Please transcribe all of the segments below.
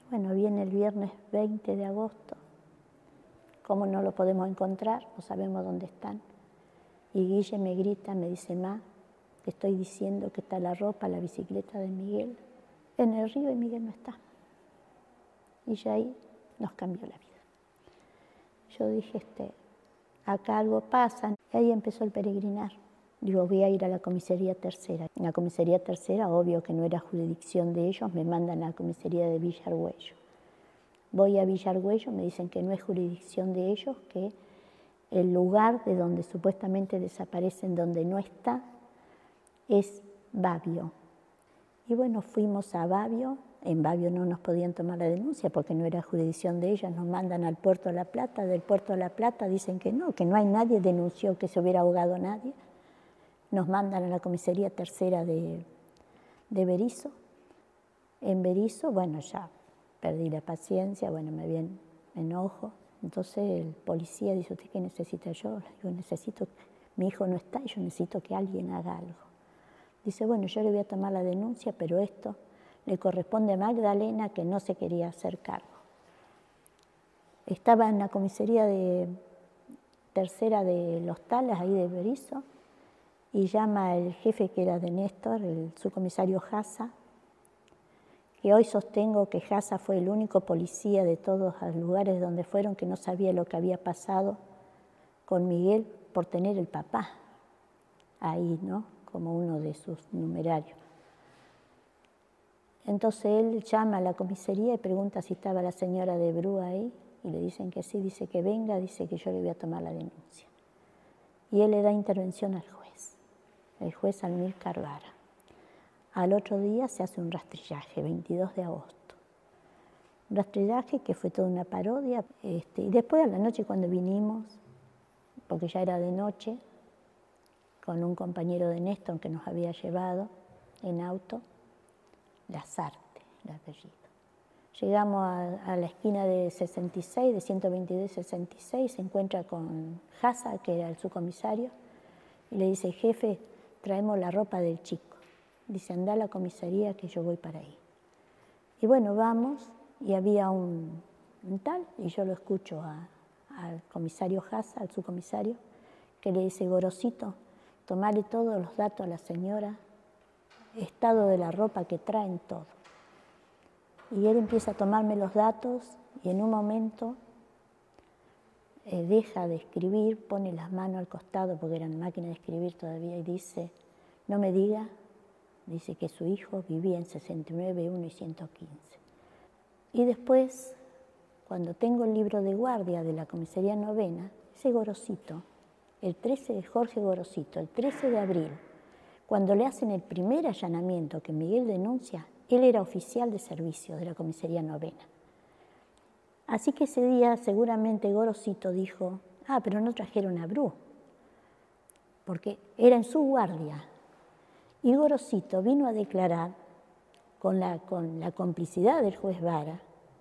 Bueno, viene el viernes 20 de agosto. ¿Cómo no lo podemos encontrar? No sabemos dónde están. Y Guille me grita, me dice: "Ma, te estoy diciendo que está la ropa, la bicicleta de Miguel en el río y Miguel no está". Y ya ahí nos cambió la vida. Yo dije, acá algo pasa. Y ahí empezó el peregrinar. Digo, voy a ir a la comisaría tercera. En la comisaría tercera, obvio que no era jurisdicción de ellos, me mandan a la comisaría de Villa Argüello. Voy a Villa Argüello, me dicen que no es jurisdicción de ellos, que el lugar de donde supuestamente desaparecen, donde no está, es Babio. Y bueno, fuimos a Babio. En Babio no nos podían tomar la denuncia porque no era jurisdicción de ellos. Nos mandan al Puerto de La Plata. Del Puerto de La Plata dicen que no hay nadie, denunció que se hubiera ahogado nadie. Nos mandan a la comisaría tercera de Berisso. En Berisso, bueno, ya perdí la paciencia, bueno, me viene enojo. Entonces el policía dice: "¿Usted qué necesita?". Yo le digo: "Necesito, mi hijo no está y yo necesito que alguien haga algo". Dice: "Bueno, yo le voy a tomar la denuncia, pero esto le corresponde a Magdalena, que no se quería hacer cargo". Estaba en la comisaría tercera de Los Talas, ahí de Berisso, y llama el jefe que era de Néstor, el subcomisario Jasa, que hoy sostengo que Jasa fue el único policía de todos los lugares donde fueron que no sabía lo que había pasado con Miguel por tener el papá ahí, ¿no?, como uno de sus numerarios. Entonces él llama a la comisaría y pregunta si estaba la señora de Bru ahí, y le dicen que sí, dice que venga, dice que yo le voy a tomar la denuncia. Y él le da intervención al juez, el juez Amílcar Vara. Al otro día se hace un rastrillaje, 22 de agosto. Un rastrillaje que fue toda una parodia. Y después a la noche cuando vinimos, porque ya era de noche, con un compañero de Néstor que nos había llevado en auto, Lazarte, el apellido. Llegamos a la esquina de 66, de 122 y 66, se encuentra con Jasa, que era el subcomisario, y le dice: "Jefe, traemos la ropa del chico". Dice: "Anda a la comisaría que yo voy para ahí". Y bueno, vamos, y había un tal, y yo lo escucho al comisario Jasa, al subcomisario, que le dice: "Gorosito, tomale todos los datos a la señora, estado de la ropa que traen, todo". Y él empieza a tomarme los datos y en un momento deja de escribir, pone las manos al costado porque eran máquinas de escribir todavía y dice: "No me diga", dice, "que su hijo vivía en 69, 1 y 115. Y después, cuando tengo el libro de guardia de la comisaría novena, ese Gorosito, el 13 de Jorge Gorosito, el 13 de abril, cuando le hacen el primer allanamiento que Miguel denuncia, él era oficial de servicio de la comisaría novena. Así que ese día seguramente Gorosito dijo: "Ah, pero no trajeron a Bru", porque era en su guardia. Y Gorosito vino a declarar con la complicidad del juez Vara,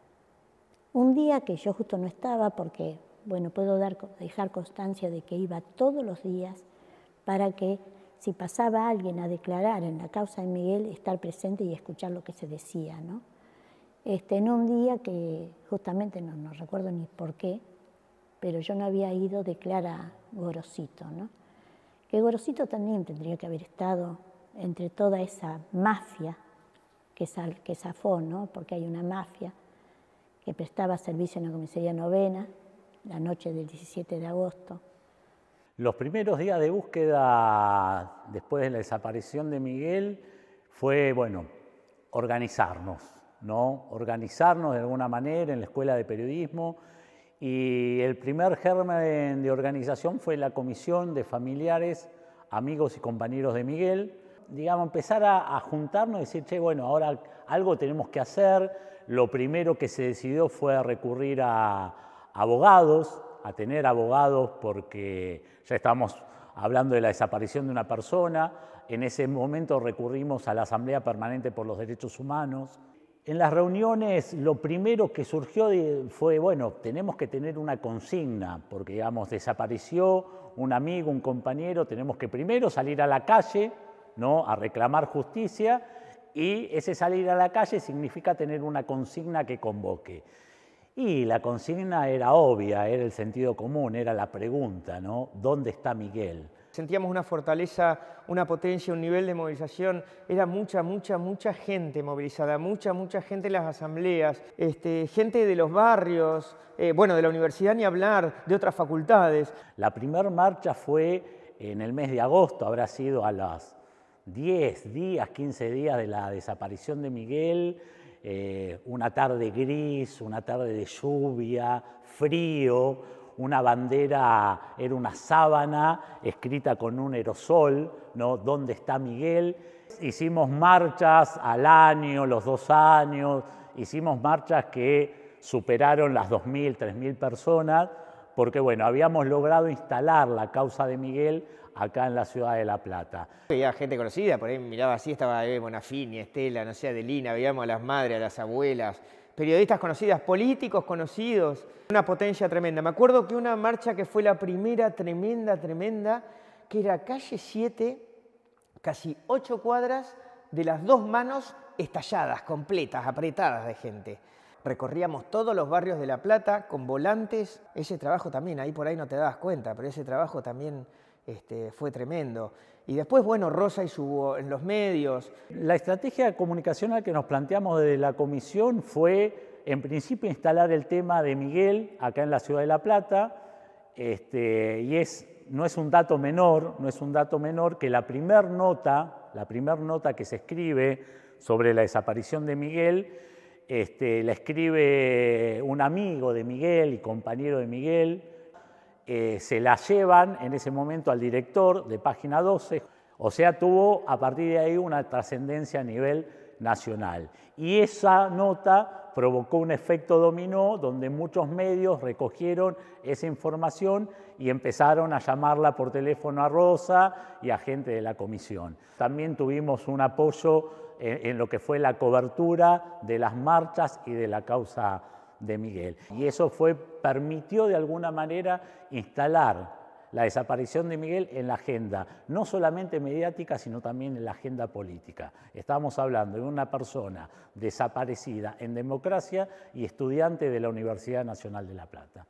un día que yo justo no estaba porque, bueno, puedo dejar constancia de que iba todos los días para que si pasaba alguien a declarar en la causa de Miguel, estar presente y escuchar lo que se decía, ¿no? En un día que justamente no recuerdo ni por qué, pero yo no había ido, declara Gorosito, ¿no? Que Gorosito también tendría que haber estado entre toda esa mafia que zafó, ¿no? Porque hay una mafia que prestaba servicio en la comisaría novena la noche del 17 de agosto. Los primeros días de búsqueda después de la desaparición de Miguel fue, bueno, organizarnos, ¿no? Organizarnos de alguna manera en la Escuela de Periodismo, y el primer germen de organización fue la comisión de familiares, amigos y compañeros de Miguel. Digamos, empezar a juntarnos y decir: "Che, bueno, ahora algo tenemos que hacer". Lo primero que se decidió fue recurrir a abogados, a tener abogados, porque ya estábamos hablando de la desaparición de una persona. En ese momento recurrimos a la Asamblea Permanente por los Derechos Humanos. En las reuniones lo primero que surgió fue, bueno, tenemos que tener una consigna, porque, digamos, desapareció un amigo, un compañero, tenemos que primero salir a la calle, ¿no?, a reclamar justicia, y ese salir a la calle significa tener una consigna que convoque. Y la consigna era obvia, era el sentido común, era la pregunta, ¿no? ¿Dónde está Miguel? Sentíamos una fortaleza, una potencia, un nivel de movilización. Era mucha gente movilizada, mucha gente en las asambleas, gente de los barrios, bueno, de la universidad ni hablar, de otras facultades. La primera marcha fue en el mes de agosto, habrá sido a los 10 días, 15 días de la desaparición de Miguel. Una tarde gris, una tarde de lluvia, frío, una bandera, era una sábana escrita con un aerosol, ¿no? ¿Dónde está Miguel? Hicimos marchas al año, los 2 años, hicimos marchas que superaron las 2.000, 3.000 personas, porque bueno, habíamos logrado instalar la causa de Miguel acá en la ciudad de La Plata. Veía gente conocida, por ahí miraba así, estaba Bonafini, Estela, no sé, Adelina, veíamos a las madres, a las abuelas, periodistas conocidas, políticos conocidos, una potencia tremenda. Me acuerdo que una marcha que fue la primera tremenda, que era calle 7, casi 8 cuadras, de las 2 manos estalladas, completas, apretadas de gente. Recorríamos todos los barrios de La Plata con volantes, ese trabajo también, ahí por ahí no te dabas cuenta, pero ese trabajo también fue tremendo. Y después, bueno, Rosa en los medios. La estrategia comunicacional que nos planteamos desde la comisión fue, en principio, instalar el tema de Miguel acá en la ciudad de La Plata, y no es un dato menor que la primer nota que se escribe sobre la desaparición de Miguel, la escribe un amigo de Miguel y compañero de Miguel. Se la llevan en ese momento al director de Página 12, o sea, tuvo a partir de ahí una trascendencia a nivel nacional. Y esa nota provocó un efecto dominó donde muchos medios recogieron esa información y empezaron a llamarla por teléfono a Rosa y a gente de la comisión. También tuvimos un apoyo en lo que fue la cobertura de las marchas y de la causa de Miguel. Y eso permitió de alguna manera instalar la desaparición de Miguel en la agenda, no solamente mediática, sino también en la agenda política. Estamos hablando de una persona desaparecida en democracia y estudiante de la Universidad Nacional de La Plata.